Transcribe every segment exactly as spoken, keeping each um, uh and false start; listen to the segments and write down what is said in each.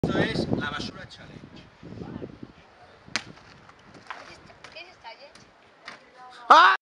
Esto es la basura challenge. ¿Qué es esta challenge? ¡Ah!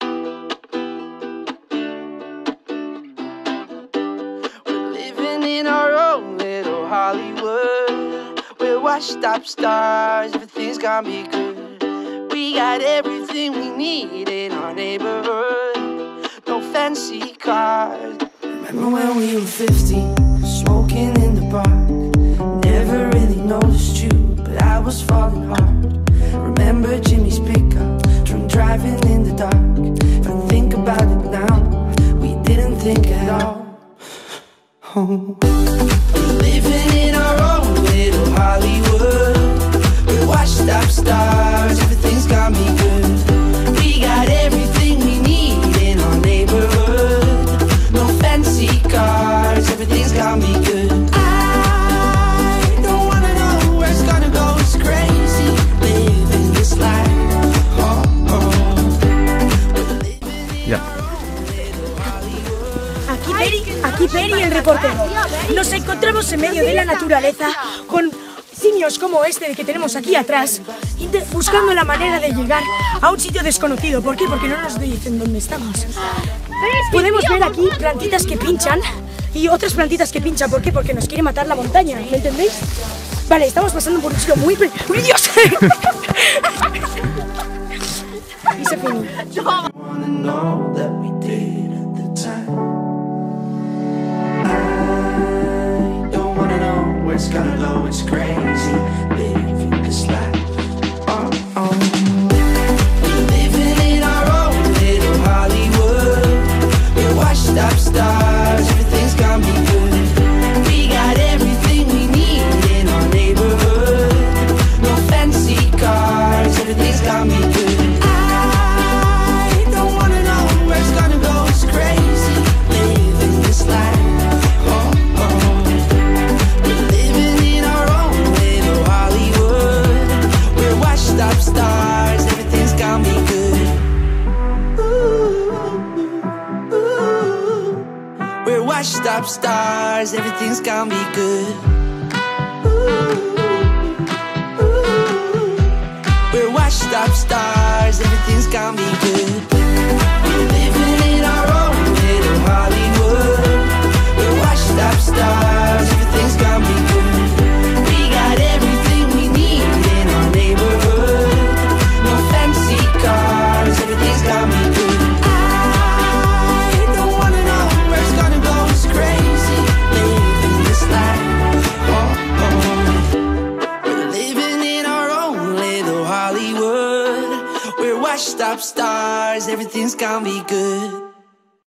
We're living in our own little Hollywood. We're washed up stars, everything's gonna be good. We got everything we need in our neighborhood. No fancy cars. Remember when we were fifteen, smoking in the park. Never really noticed you, but I was falling hard. Remember Jimmy's pickup, drunk driving in the dark. If I think about it now, we didn't think at all. Oh. We're living in our own little Hollywood. We're washed up stars, everything's gonna be good. We got everything we need in our neighborhood. No fancy cars, everything's gonna be good. I don't wanna know where it's gonna go, it's crazy living this life. Oh, oh. We're living in Ya. our little Hollywood. Aquí Peri, aquí Peri el reportero. Nos encontramos en medio de la naturaleza con simios como este de que tenemos aquí atrás, inte- buscando la manera de llegar a un sitio desconocido. ¿Por qué? Porque no nos dicen dónde estamos. Podemos ver aquí plantitas que pinchan y otras plantitas que pinchan. ¿Por qué? Porque nos quiere matar la montaña, ¿me entendéis? Vale, estamos pasando por un sitio muy... pe- ¡Uy, Dios! Y se fue. Wanna know that we did at the time. I don't wanna know where it's gonna go, it's crazy living this life. Oh, oh. We're living in our own little Hollywood. We're washed up stars, everything's gonna be good. We got everything we need in our neighborhood. No fancy cars, everything's gonna be good. I don't wanna know where it's gonna go, it's crazy living this life. Oh, oh. We're living in our own little Hollywood. We're washed up stars, everything's gonna be good. Ooh, ooh. We're washed up stars, everything's gonna be good. Ooh, ooh. We're washed up stars, everything's gonna be good. We're living in our own little Hollywood. We're washed up stars, everything's gonna be good. We got everything we need in our neighborhood. No fancy cars, everything's gonna be good. I don't wanna know where it's gonna go, it's crazy living this life. Oh, oh. We're living in our own little Hollywood. We're washed up stars, everything's gonna be good.